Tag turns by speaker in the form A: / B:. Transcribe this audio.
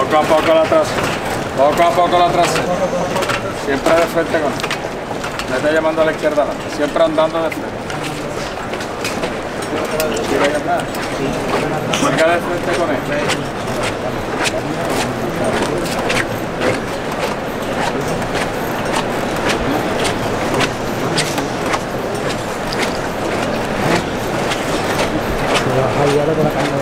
A: Poco a poco la trasera. Poco a poco la trasera. Siempre de frente con él. Vete llamando a la izquierda adelante. Siempre andando de frente. Venga de frente con él.
B: Ahí ahora con la cámara.